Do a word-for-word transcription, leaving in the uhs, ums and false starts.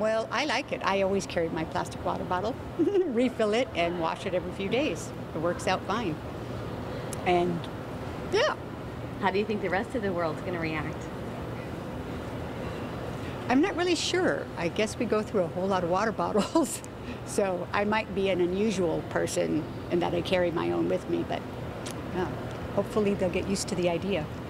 Well, I like it. I always carry my plastic water bottle, refill it, and wash it every few days. It works out fine. And yeah, How do you think the rest of the world's going to react? I'm not really sure. I guess we go through a whole lot of water bottles. So I might be an unusual person in that I carry my own with me, but yeah, hopefully they'll get used to the idea.